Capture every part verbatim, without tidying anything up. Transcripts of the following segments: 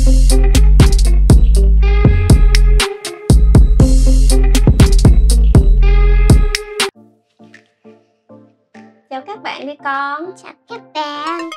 Chào các bạn đi con. Chào các bạn.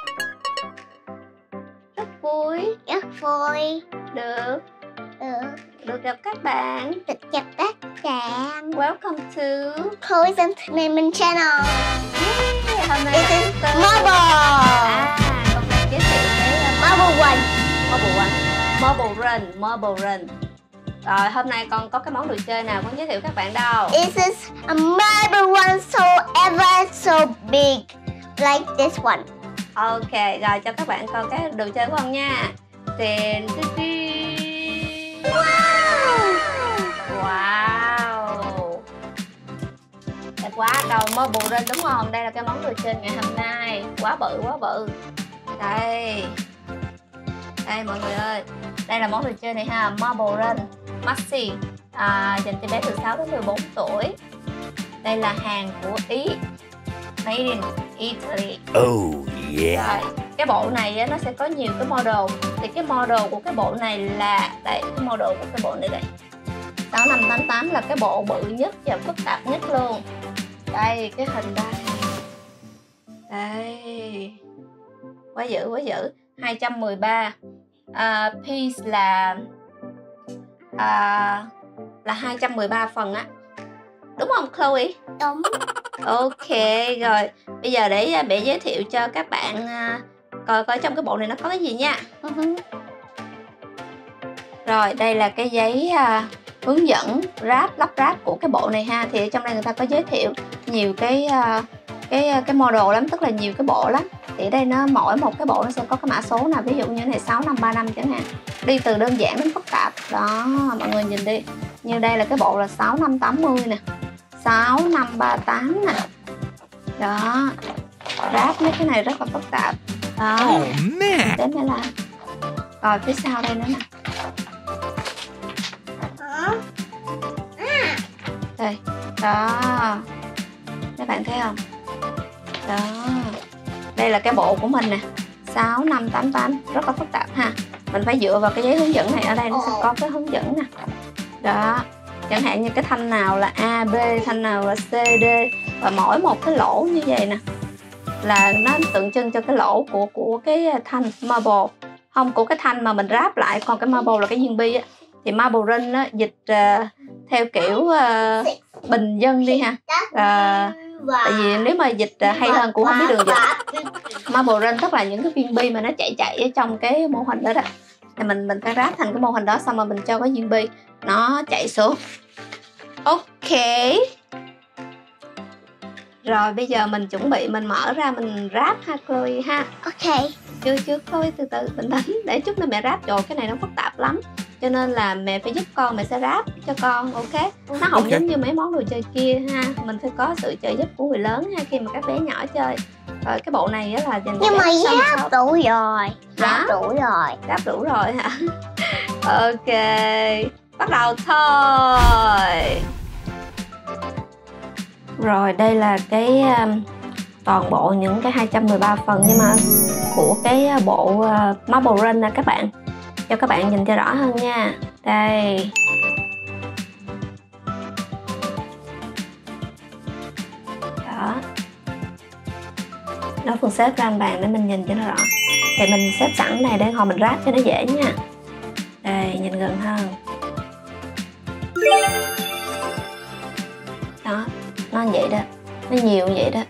Rất vui. Rất vui. Được. Được. Được gặp các bạn. Được gặp các bạn. Welcome to Chloe's Entertainment Channel. Yeah, hôm nay This là is thứ tư. Marble. À, con đang giới thiệu cái Marble Run. Marble Run. Marble Run. Marble Run. Rồi hôm nay con có cái món đồ chơi nào con giới thiệu các bạn đâu? This is a marble run so ever so big, like this one. Ok, rồi cho các bạn coi cái đồ chơi của con nha. Tiền Wow. Wow. Đẹp quá, đầu Marble Run đúng không? Đây là cái món đồ chơi ngày hôm nay. Quá bự, quá bự. Đây. Đây mọi người ơi. Đây là món đồ chơi này ha, Marble Run Maxi, à, dành cho bé từ sáu đến mười bốn tuổi. Đây là hàng của Ý, made in Italy. Oh yeah. Rồi, cái bộ này á, nó sẽ có nhiều cái model. Thì cái model của cái bộ này là đây, cái model của cái bộ này đây sáu năm tám tám là cái bộ bự nhất và phức tạp nhất luôn. Đây cái hình đây. Đây. Quá dữ, quá dữ. hai trăm mười ba. À, piece là à, là hai trăm mười ba phần á. Đúng không Chloe? Đúng. Ok rồi. Bây giờ để mẹ giới thiệu cho các bạn uh, coi coi trong cái bộ này nó có cái gì nha. Uh-huh. Rồi đây là cái giấy uh, hướng dẫn ráp lắp ráp của cái bộ này ha. Thì ở trong đây người ta có giới thiệu nhiều cái uh, cái cái model lắm, tức là nhiều cái bộ lắm. Thì ở đây nó mỗi một cái bộ nó sẽ có cái mã số nào, ví dụ như này sáu năm ba năm chẳng hạn. Đi từ đơn giản đến phức tạp. Đó, mọi người nhìn đi. Như đây là cái bộ là sáu năm tám mươi nè, sáu năm ba tám nè. Đó. Ráp mấy cái này rất là phức tạp. Đó. Oh man. Đến đây là. Rồi phía sau đây nữa nè. Đây. Đó. Các bạn thấy không? Đó. Đây là cái bộ của mình nè, sáu năm tám tám, rất là phức tạp ha. Mình phải dựa vào cái giấy hướng dẫn này, ở đây nó sẽ có cái hướng dẫn nè. Đó. Chẳng hạn như cái thanh nào là A, B, thanh nào là C, D. Và mỗi một cái lỗ như vậy nè là nó tượng trưng cho cái lỗ của của cái thanh marble. Không, của cái thanh mà mình ráp lại. Còn cái marble là cái viên bi á. Thì Marble Run á, dịch uh, theo kiểu uh, bình dân đi ha. uh, Tại vì nếu mà dịch uh, hay hơn cũng không biết đường dịch. Marble Run tức là những cái viên bi mà nó chạy chạy ở trong cái mô hình đó đó. Thì mình mình phải ráp thành cái mô hình đó, xong rồi mình cho cái viên bi nó chạy xuống. Ok. Rồi bây giờ mình chuẩn bị mình mở ra mình ráp ha Chloe ha. Ok. Chưa chưa Chloe từ từ bình tĩnh, để chút nữa mẹ ráp. Rồi cái này nó phức tạp lắm, cho nên là mẹ phải giúp con, mẹ sẽ ráp cho con. Ok. Nó không okay. Giống như mấy món đồ chơi kia ha, mình phải có sự trợ giúp của người lớn ha khi mà các bé nhỏ chơi. Rồi cái bộ này á là dành cho nhưng mà ráp ráp đủ rồi. Ráp đủ rồi. Ráp đủ rồi hả? Ok, bắt đầu thôi. Rồi đây là cái um, toàn bộ những cái hai trăm mười ba phần nhưng mà của cái bộ uh, Marble Run nè các bạn. Cho các bạn nhìn cho rõ hơn nha. Đây. Đó. Đó, phần xếp ra bàn để mình nhìn cho nó rõ. Thì mình xếp sẵn này để hồi mình ráp cho nó dễ nha. Đây, nhìn gần hơn. Đó, nó như vậy đó. Nó nhiều như vậy đó.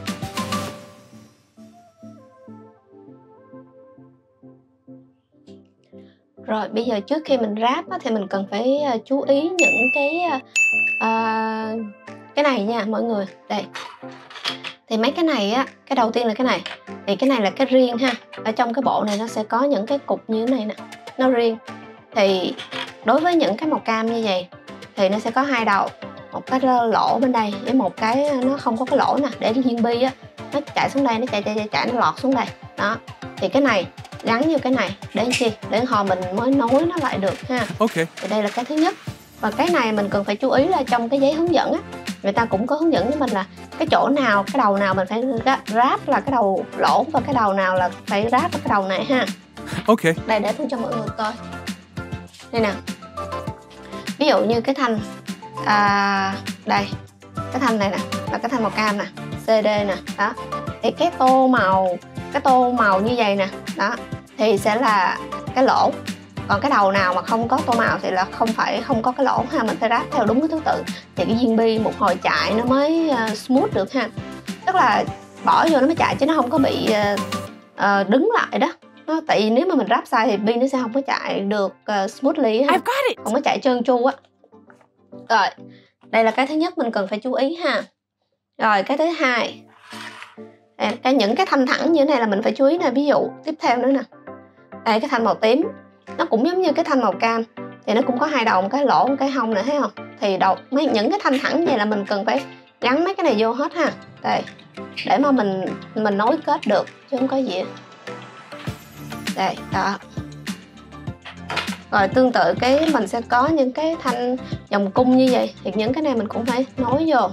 Rồi bây giờ trước khi mình ráp á, thì mình cần phải uh, chú ý những cái uh, cái này nha mọi người. Đây. Thì mấy cái này á, cái đầu tiên là cái này. Thì cái này là cái riêng ha. Ở trong cái bộ này nó sẽ có những cái cục như thế này nè, nó riêng. Thì đối với những cái màu cam như vậy thì nó sẽ có hai đầu, một cái lỗ bên đây với một cái nó không có cái lỗ nè, để cái viên bi á nó chạy xuống đây, nó chạy chạy chạy, chạy nó lọt xuống đây. Đó. Thì cái này gắn như cái này để làm chi? Để hồi mình mới nối nó lại được ha. Ok. Thì đây là cái thứ nhất. Và cái này mình cần phải chú ý là trong cái giấy hướng dẫn á, người ta cũng có hướng dẫn với mình là cái chỗ nào, cái đầu nào mình phải ráp là cái đầu lỗ, và cái đầu nào là phải ráp là cái đầu này ha. Okay. Đây, để Phương cho mọi người coi. Đây nè. Ví dụ như cái thanh à, đây, cái thanh này nè là cái thanh màu cam nè, xê đê nè, đó. Thì cái tô màu, cái tô màu như vậy nè, đó, thì sẽ là cái lỗ. Còn cái đầu nào mà không có tô màu thì là không phải không có cái lỗ ha, mình phải ráp theo đúng cái thứ tự thì cái viên bi một hồi chạy nó mới uh, smooth được ha. Tức là bỏ vô nó mới chạy chứ nó không có bị uh, uh, đứng lại đó. Nó, tại vì nếu mà mình ráp sai thì pin nó sẽ không có chạy được uh, smoothly ha, không có chạy trơn tru á. Rồi, đây là cái thứ nhất mình cần phải chú ý ha. Rồi cái thứ hai, cái những cái thanh thẳng như thế này là mình phải chú ý nè. Ví dụ tiếp theo nữa nè, đây cái thanh màu tím nó cũng giống như cái thanh màu cam thì nó cũng có hai đầu, một cái lỗ một cái hông nè, thấy không? Thì đầu mấy những cái thanh thẳng vậy là mình cần phải gắn mấy cái này vô hết ha. Đây, để mà mình mình nối kết được chứ không có gì. Đây, đó. Rồi tương tự cái mình sẽ có những cái thanh vòng cung như vậy thì những cái này mình cũng phải nối vô.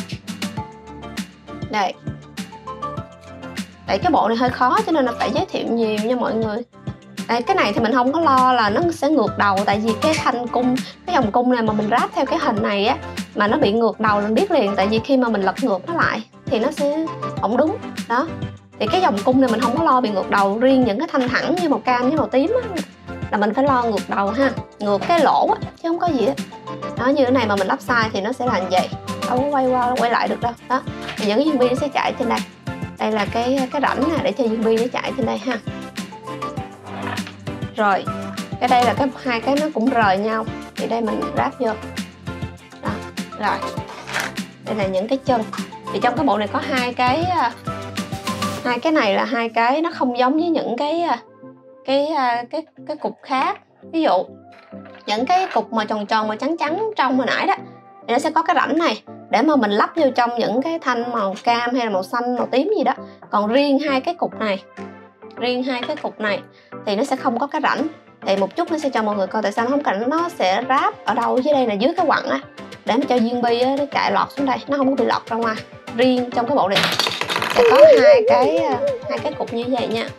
Đây. Tại cái bộ này hơi khó cho nên là phải giới thiệu nhiều nha mọi người. Đây, cái này thì mình không có lo là nó sẽ ngược đầu, tại vì cái thanh cung, cái vòng cung này mà mình ráp theo cái hình này á mà nó bị ngược đầu mình biết liền, tại vì khi mà mình lật ngược nó lại thì nó sẽ không đúng đó. Thì cái vòng cung này mình không có lo bị ngược đầu, riêng những cái thanh thẳng như màu cam với màu tím á là mình phải lo ngược đầu ha, ngược cái lỗ á chứ không có gì á. Đó, như cái này mà mình lắp sai thì nó sẽ là như vậy, đâu có quay qua quay lại được đâu. Đó, thì những cái viên bi nó sẽ chạy trên đây. Đây là cái cái rãnh nè để cho viên bi nó chạy trên đây ha. Rồi, cái đây là cái hai cái nó cũng rời nhau thì đây mình ráp vô. Đó, rồi. Đây là những cái chân. Thì trong cái bộ này có hai cái hai cái này là hai cái nó không giống với những cái cái cái cái cục khác. Ví dụ những cái cục mà tròn tròn mà trắng trắng trong hồi nãy đó thì nó sẽ có cái rãnh này để mà mình lắp vô trong những cái thanh màu cam hay là màu xanh, màu tím gì đó. Còn riêng hai cái cục này, riêng hai cái cục này thì nó sẽ không có cái rãnh. Thì một chút nó sẽ cho mọi người coi tại sao nó không cảnh, nó sẽ ráp ở đâu dưới đây là dưới cái quặng á để mà cho viên bi á, nó chạy lọt xuống đây, nó không có bị lọt ra ngoài. Riêng trong cái bộ này sẽ có hai cái hai cái cục như vậy nha.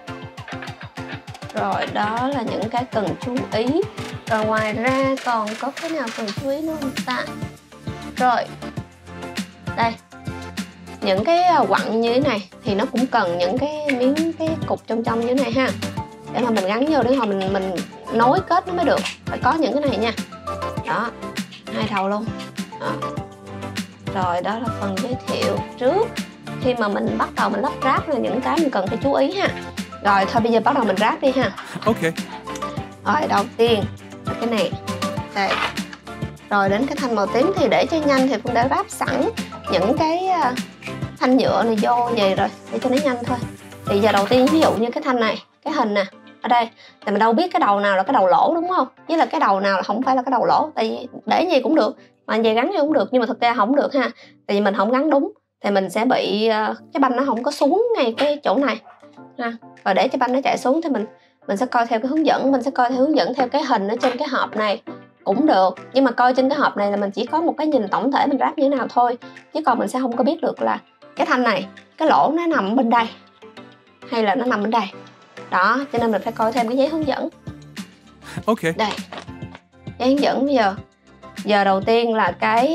Rồi đó là những cái cần chú ý. Rồi ngoài ra còn có cái nào cần chú ý nữa không ta? Rồi đây, những cái quặng như thế này thì nó cũng cần những cái miếng cái cục trong trong như thế này ha, để mà mình gắn vô để mà mình mình nối kết nó mới được. Phải có những cái này nha. Đó, hai đầu luôn. Đó. Rồi đó là phần giới thiệu trước khi mà mình bắt đầu mình lắp ráp là những cái mình cần phải chú ý ha. Rồi thôi bây giờ bắt đầu mình ráp đi ha. Ok. Rồi đầu tiên là cái này. Đây. Rồi đến cái thanh màu tím thì để cho nhanh thì Phương đã ráp sẵn những cái thanh nhựa này vô vậy rồi để cho nó nhanh thôi. Thì giờ đầu tiên ví dụ như cái thanh này, cái hình nè, ở đây thì mình đâu biết cái đầu nào là cái đầu lỗ đúng không? Với là cái đầu nào là không phải là cái đầu lỗ, tại vì để gì cũng được mà về gắn vô cũng được, nhưng mà thực ra không được ha. Tại vì mình không gắn đúng thì mình sẽ bị cái banh nó không có xuống ngay cái chỗ này ha. Và để cho banh nó chạy xuống thì mình mình sẽ coi theo cái hướng dẫn, mình sẽ coi theo hướng dẫn theo cái hình ở trên cái hộp này cũng được. Nhưng mà coi trên cái hộp này là mình chỉ có một cái nhìn tổng thể mình ráp như thế nào thôi, chứ còn mình sẽ không có biết được là cái thanh này cái lỗ nó nằm bên đây hay là nó nằm bên đây. Đó, cho nên mình phải coi thêm cái giấy hướng dẫn. Ok. Đây, giấy hướng dẫn bây giờ. Giờ đầu tiên là cái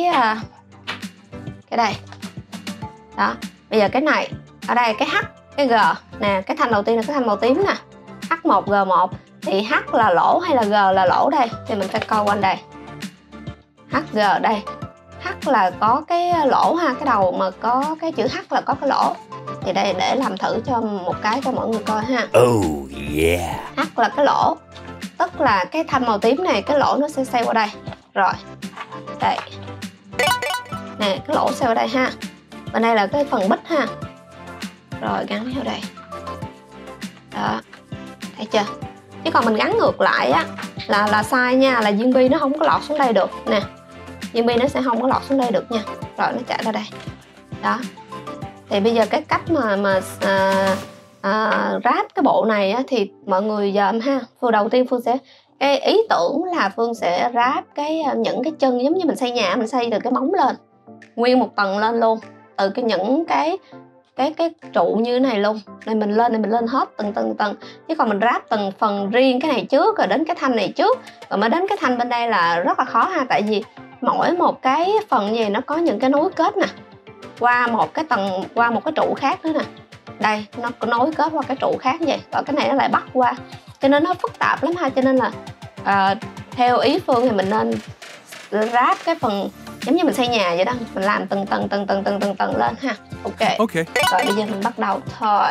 cái đây. Đó, bây giờ cái này ở đây cái H, cái G nè, cái thanh đầu tiên là cái thanh màu tím nè, H một G một thì H là lỗ hay là G là lỗ đây thì mình phải coi quanh đây. H G đây, H là có cái lỗ ha, cái đầu mà có cái chữ H là có cái lỗ. Thì đây để làm thử cho một cái cho mọi người coi ha. Oh yeah. H là cái lỗ, tức là cái thanh màu tím này cái lỗ nó sẽ xoay qua đây. Rồi đây nè, cái lỗ xoay qua đây ha. Bên đây là cái phần bích ha. Rồi gắn vào đây. Đó, thấy chưa? Chứ còn mình gắn ngược lại á là là sai nha, là viên bi nó không có lọt xuống đây được nè. Viên bi nó sẽ không có lọt xuống đây được nha. Rồi nó chạy ra đây. Đó. Thì bây giờ cái cách mà mà à, à, ráp cái bộ này á, thì mọi người dòm ha. Phương đầu tiên Phương sẽ cái ý tưởng là Phương sẽ ráp cái những cái chân giống như mình xây nhà, mình xây từ cái móng lên, nguyên một tầng lên luôn, từ cái những cái cái cái trụ như thế này luôn. Đây mình lên này mình lên hết từng từng từng. Chứ còn mình ráp từng phần riêng cái này trước rồi đến cái thanh này trước rồi mới đến cái thanh bên đây là rất là khó ha. Tại vì mỗi một cái phần gì nó có những cái nối kết nè, qua một cái tầng, qua một cái trụ khác nữa nè. Đây nó có nối kết qua cái trụ khác như vậy, rồi cái này nó lại bắt qua, cho nên nó phức tạp lắm ha. Cho nên là uh, theo ý Phương thì mình nên ráp cái phần giống như mình xây nhà vậy đó, mình làm từng tầng từng tầng từng tầng tầng lên ha. Ok. Okay. Rồi bây giờ mình bắt đầu thôi.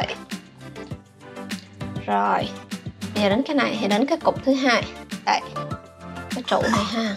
Rồi bây giờ đến cái này thì đến cái cục thứ hai, đây cái trụ này ha.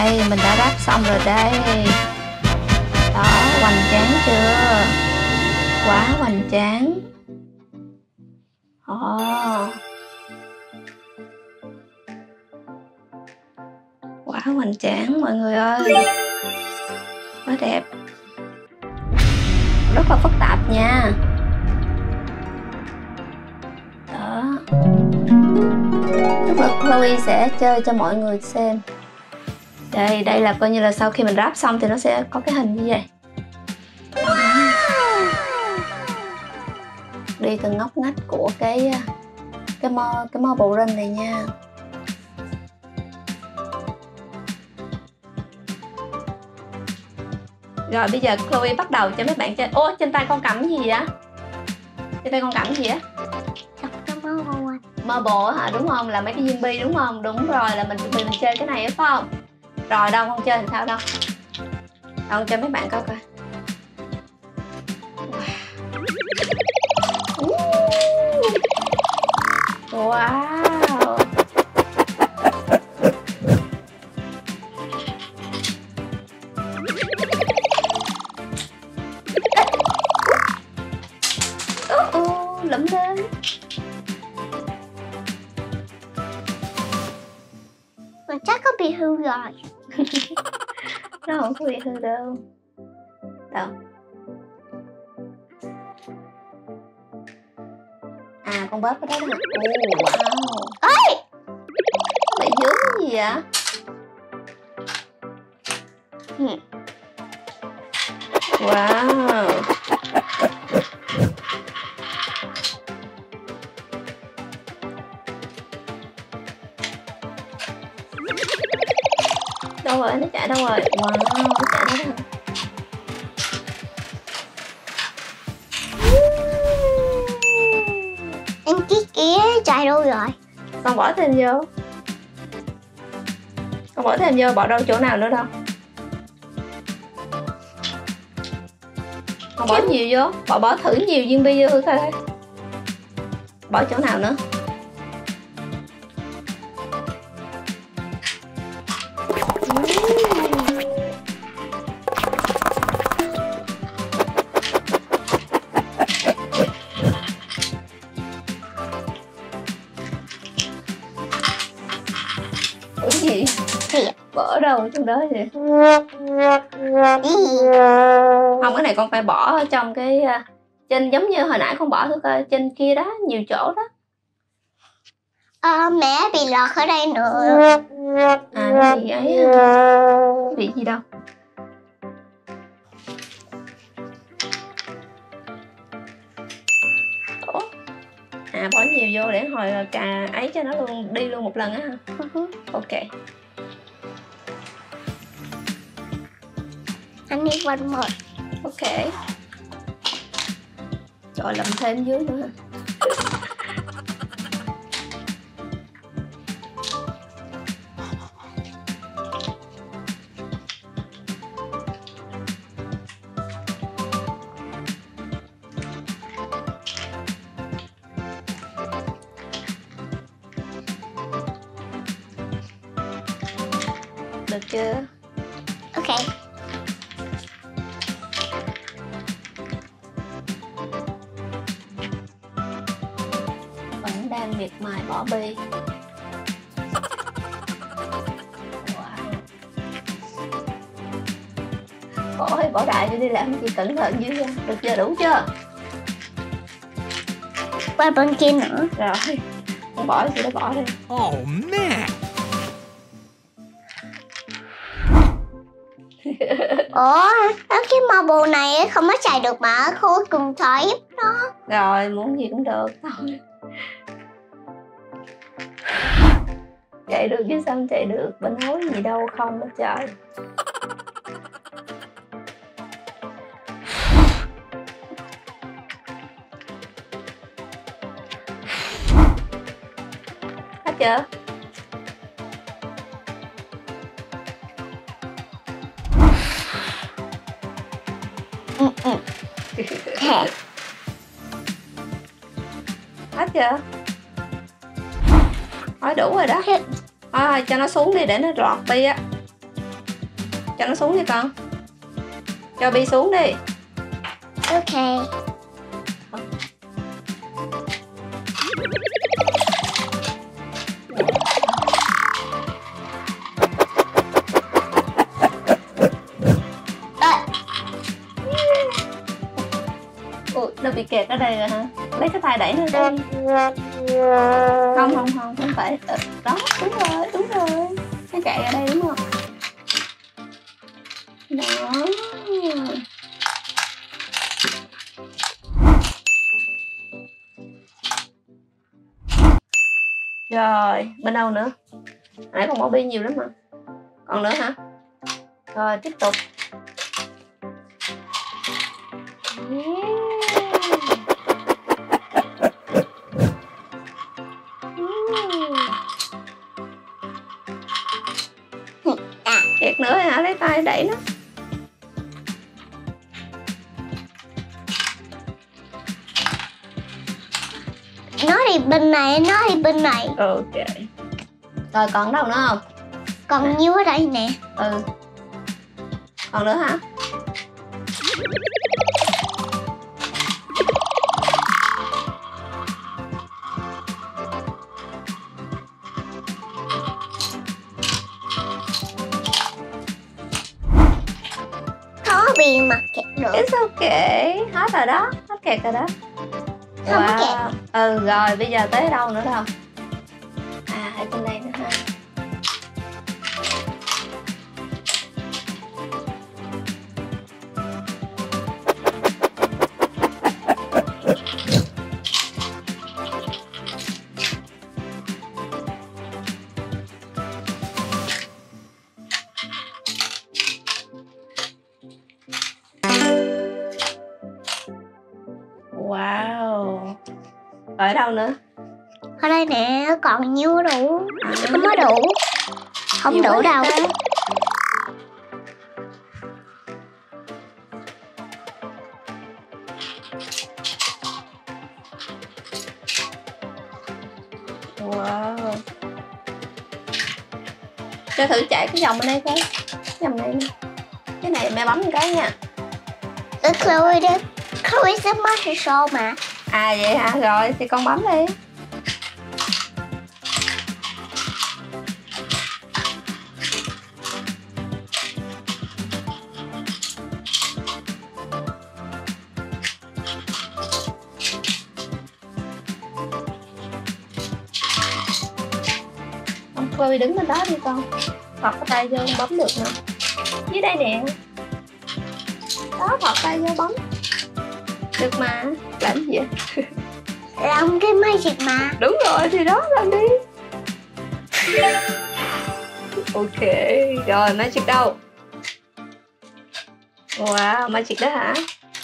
Đây, mình đã ráp xong rồi đây. Đó, hoành tráng chưa? Quá hoành tráng. Ồ. Quá hoành tráng mọi người ơi. Quá đẹp. Rất là phức tạp nha. Đó. Tức là Chloe sẽ chơi cho mọi người xem. Đây, đây là coi như là sau khi mình ráp xong thì nó sẽ có cái hình như vậy. Đi từng ngóc ngách của cái cái mo cái marble run này nha. Rồi bây giờ Chloe bắt đầu cho mấy bạn chơi. Ô, trên tay con cầm cái gì vậy? Trên tay con cầm cái gì á? Marble hả? Đúng không? Là mấy cái viên bi đúng không? Đúng rồi, là mình chuẩn bị mình chơi cái này phải không? Rồi đâu, con chơi làm sao đâu. Đâu, cho mấy bạn coi coi. Wow. Lẫm lên. Mà chắc có bị hư rồi. Nó không có bị hư đâu. Đâu. À, con bóp cái đó đó. Ồ, wow. Ê! Bị dướng cái gì vậy? Ừ. Wow. Đâu rồi, nó chạy đâu rồi? Wow, nó chạy đâu rồi? Em cái kia chạy đâu rồi? Con bỏ thêm vô. Con bỏ thêm vô, bỏ đâu chỗ nào nữa đâu. Con bỏ nhiều vô, bỏ bỏ thử nhiều viên bi vô thử coi. Bỏ chỗ nào nữa? Ủa gì? Bỏ đâu trong đó vậy? Không, cái này con phải bỏ ở trong cái trên, giống như hồi nãy con bỏ thử coi, trên kia đó, nhiều chỗ đó. À, mẹ bị lọt ở đây nữa. À, nó bị ấy, bị gì đâu. Ủa? À, bỏ nhiều vô để hồi cà ấy cho nó luôn, đi luôn một lần á hả? Ok. Anh đi one more. Ok. Trời, làm thêm dưới nữa hả? Được chưa? Ok. Vẫn đang miệt mài bỏ bi. Wow. Bỏ hay bỏ đại đi làm gì, cẩn thận dưới ra. Được chưa? Đủ chưa? Qua bên kia nữa. Rồi. Con bỏ gì đó, bỏ đi. Oh man! Ủa, cái marble này không có chạy được mà khối cùng thoải đó. Rồi, muốn gì cũng được thôi. Chạy được chứ sao không chạy được, bên hối gì đâu không hết trời. Hết chưa? Ừ, ừ. Hết chưa? Thôi đủ rồi đó. Thôi cho nó xuống đi để nó rọt bi á. Cho nó xuống đi con. Cho Bi xuống đi. Okay. Ủa, nó bị kẹt ở đây rồi hả? Lấy cái tay đẩy nó đi. Không, không, không, không phải. Đó, đúng rồi, đúng rồi. Cái kẹt ở đây đúng không? Đó. Rồi, bên đâu nữa? Nãy còn bỏ Bi nhiều lắm mà. Còn nữa hả? Rồi, tiếp tục. À, kẹt nữa hả? Lấy tay đẩy nó. Nó thì bên này, nó thì bên này. Ok. Rồi còn đâu nữa không? Còn nhiêu ở đây nè. Ừ. Còn nữa hả? Khó bị mặt kẹt được. It's okay. Hết rồi đó. Hết kẹt rồi đó. Không có kẹt. Ừ rồi bây giờ tới đâu nữa đâu? À ở trên đây nữa ha. Wow. Ở đâu nữa? Ở đây nè, còn nhiêu đủ. À. Không có đủ. Không Nhiều đủ quá đâu. vậy ta? Wow. Cho thử chạy cái vòng bên đây coi. Cái vòng này nè. Cái này mẹ bấm một cái nha. Ơ Chloe đó. Chloe sắp Master Show mà. À vậy hả? Rồi thì con bấm đi. Con Chloe đứng bên đó đi con. Thọt cái tay vô bấm được nè. Dưới đây nè. Đó, thọt tay vô bấm. Được mà. Làm gì vậy? Làm cái magic mà. Đúng rồi, thì đó làm đi. Ok, rồi magic đâu? Wow, magic đó hả?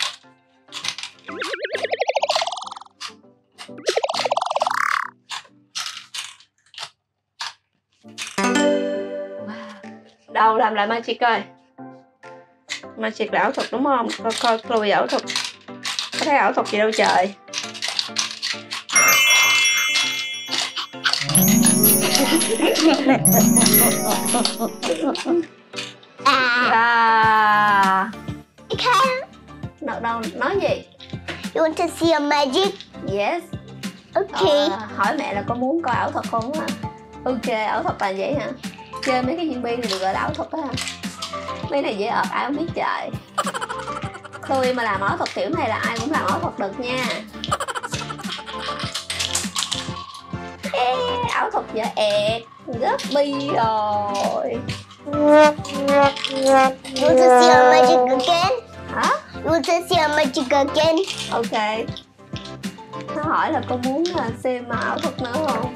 Wow. Đâu làm lại magic coi. Magic là ảo thuật đúng không? Coi coi Chloe ảo thuật. Có thấy ảo thuật gì đâu trời. À. À. Okay. Đâu đâu nói gì? You want to see a magic? Yes. Okay. Ờ, hỏi mẹ là có muốn coi ảo thuật không hả? Ok, ảo thuật là vậy hả? Chơi mấy cái viên bi thì được gọi là ảo thuật đó hả? Mấy này dễ ợt ai không biết trời. Tôi mà làm ảo thuật kiểu này là ai cũng làm ảo thuật được nha. Ê, ảo thuật dễ ẹt, gớt bi rồi. You want to see a magic again? Hả? You want to see a magic again? Ok. Nó hỏi là có muốn là xem ảo thuật nữa không?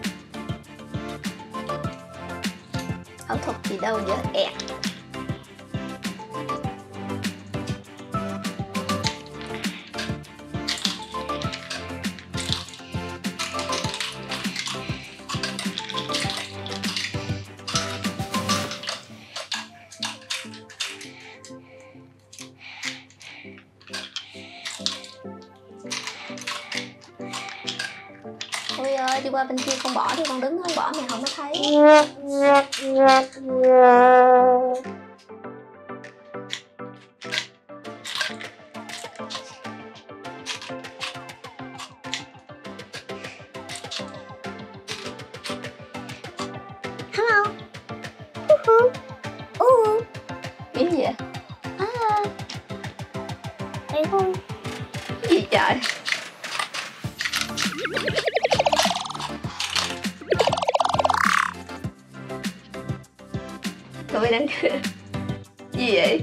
Ảo thuật gì đâu dễ ẹt. Ôi ơi, đi qua bên kia con bỏ đi, con đứng con bỏ mẹ không có thấy. vậy? À, đây không? Cái gì trời? Tôi đang cười. Gì vậy?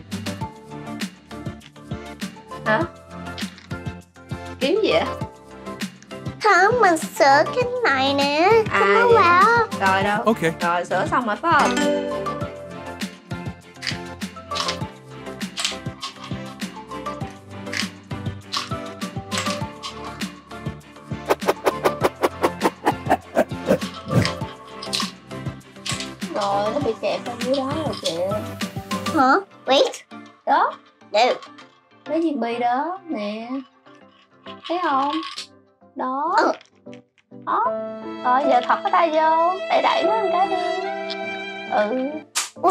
Hả? Kiếm gì vậy? Không, mình sửa cái này nè. À, Không có vậy. vào. Rồi đâu? Okay. Rồi sửa xong rồi phải không? Rồi nó bị kẹt ở dưới đó rồi kìa. Hả? Wait. Đó, No. lấy viên bi đó nè. Thấy không? Đó. Ừ. Đó. Rồi giờ thọc cái tay vô, đẩy đẩy nó một cái đi. Ừ. Ui.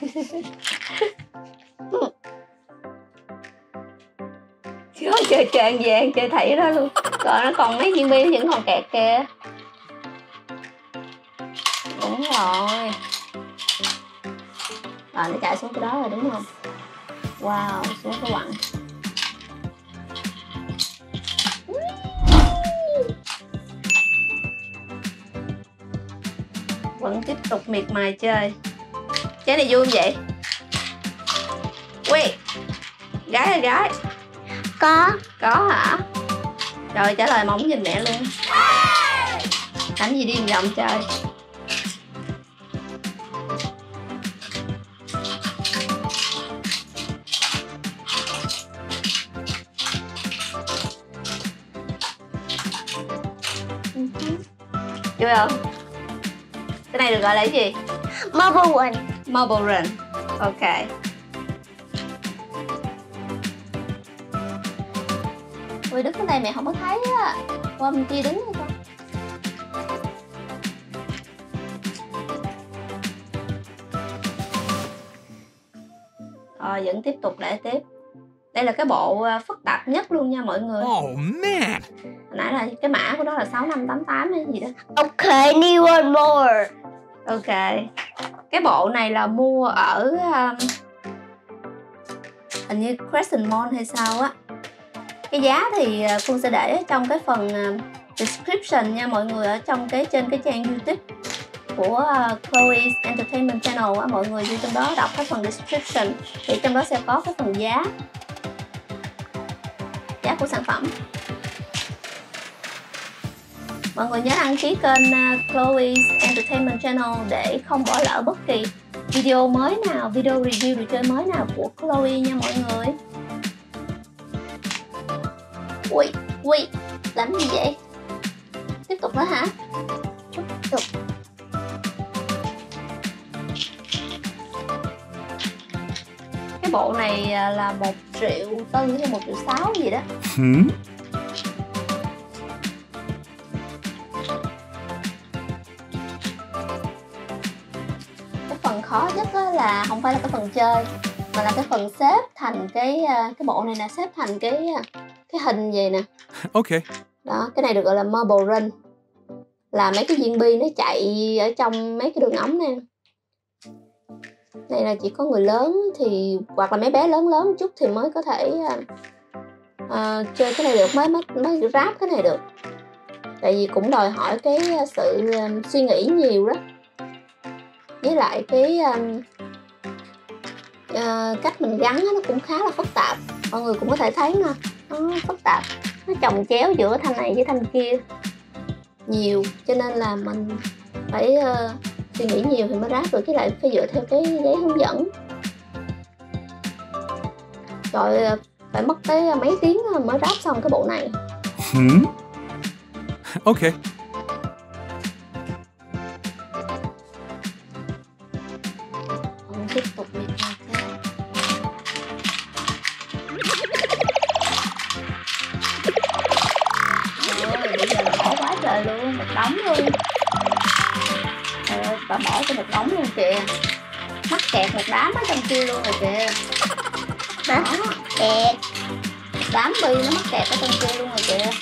Trời chơi tràn vàng, chơi thảy đó luôn. Rồi nó còn mấy viên bi nó vẫn còn kẹt kìa. Đúng rồi. Rồi nó chạy xuống cái đó rồi đúng không? Wow, xuống cái quặng. Vẫn tiếp tục miệt mài chơi. Trái này vui không vậy? Ui, gái ơi gái. Có. Có hả? Rồi trả lời mong nhìn mẹ luôn. Đánh gì đi vòng vòng chơi. Chưa không? Cái này được gọi là cái gì? Marble one. Marble run. Ok. Ui đứng cái này mẹ không có thấy á. Qua bên kia đứng hay không? Rồi vẫn tiếp tục để tiếp. Đây là cái bộ phức tạp nhất luôn nha mọi người. Oh man. Hồi nãy là cái mã của nó là sáu năm tám tám hay gì đó. Ok, need one more. Ok. Cái bộ này là mua ở um, hình như Crescent Mall hay sao á. Cái giá thì Phương sẽ để ở trong cái phần uh, description nha mọi người, ở trong cái trên cái trang YouTube của uh, Chloe's Entertainment Channel á, mọi người vô trong đó đọc cái phần description thì trong đó sẽ có cái phần giá giá của sản phẩm. Mọi người nhớ đăng ký kênh uh, Chloe's Entertainment Channel để không bỏ lỡ bất kỳ video mới nào, video review đồ chơi mới nào của Chloe nha mọi người. Ui, ui, làm gì vậy? Tiếp tục nữa hả? Tiếp tục. Cái bộ này là một triệu tư hay một triệu sáu gì đó. Hmm? Cái phần khó nhất là không phải là cái phần chơi mà là cái phần xếp thành cái cái bộ này nè, xếp thành cái cái hình gì nè. Okay. Đó, cái này được gọi là marble run. Là mấy cái viên bi nó chạy ở trong mấy cái đường ống nè. Này là chỉ có người lớn thì hoặc là mấy bé lớn lớn một chút thì mới có thể uh, chơi cái này được, mới mới mới ráp cái này được. Tại vì cũng đòi hỏi cái sự um, suy nghĩ nhiều đó. Với lại cái um, uh, cách mình gắn nó cũng khá là phức tạp. Mọi người cũng có thể thấy nè, nó phức tạp, nó chồng chéo giữa thanh này với thanh kia nhiều, cho nên là mình phải uh, suy nghĩ nhiều thì mới ráp được, với lại phải dựa theo cái giấy hướng dẫn. Trời, phải mất tới mấy tiếng mới ráp xong cái bộ này. Hmm? Okay. Còn tiếp tục đi chơi. Rồi, bây giờ là bỏ quá trời luôn, một đống luôn. Trời ơi, bà bỏ cho một đống luôn kìa. Mắc kẹt một đám ở trong kia luôn rồi kìa. Đó, kẹt. Đám bi nó mắc kẹt ở trong kia luôn rồi kìa.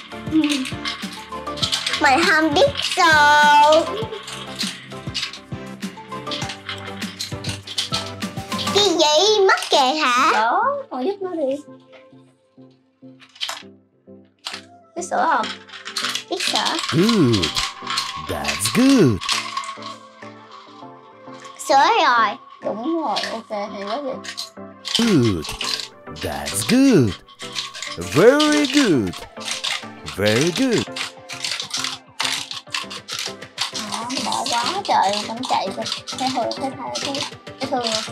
Mình không biết rồi. Cái gì mắc kẹt hả? Đó, con giúp nó đi. Biết sữa không? Biết sữa. Good. That's good. Sữa rồi. Đúng rồi, ok, hay quá vậy. Good. That's good. Very good. Very good. Đó, bỏ quá trời, con chạy kìa. Thấy hơi, thấy thấy, thấy, thấy thương không?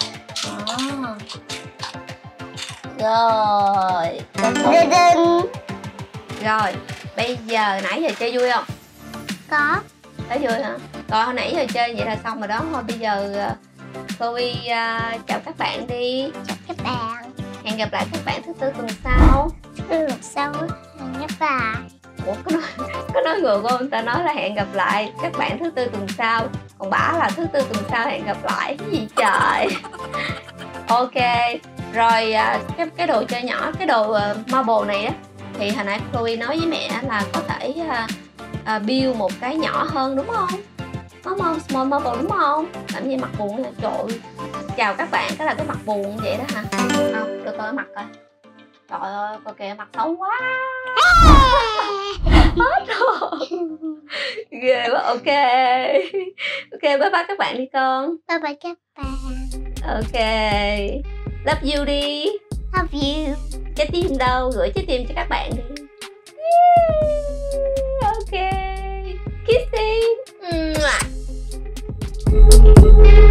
Đó. Rồi. Đinh đinh. Rồi, bây giờ nãy giờ chơi vui không? Có. Thấy vui hả? Rồi hồi nãy giờ chơi vậy là xong rồi đó. Thôi bây giờ Chloe uh, chào các bạn đi. Chào các bạn. Hẹn gặp lại các bạn thứ tư tuần sau. Lần sau hẹn gặp lại. Ủa có nói, có nói ngược không? Người ta nói là hẹn gặp lại các bạn thứ tư tuần sau. Còn bả là thứ tư tuần sau hẹn gặp lại. Cái gì trời. Ok. Rồi uh, cái, cái đồ chơi nhỏ, cái đồ uh, marble này á, thì hồi nãy Chloe nói với mẹ là có thể uh, uh, build một cái nhỏ hơn đúng không? Đúng không? Small marble đúng không? Làm gì mặt buồn nè, trời ơi. Chào các bạn, cái là cái mặt buồn vậy đó hả? Không, được coi mặt coi. Trời ơi, coi kìa mặt xấu quá. Hết rồi. Ghê quá, ok. Ok, bye bye các bạn đi con. Bye bye các bạn. Ok. Love you đi. Love you. Trái tim đâu? Gửi trái tim cho các bạn đi. Ok. Kissing. Mwah.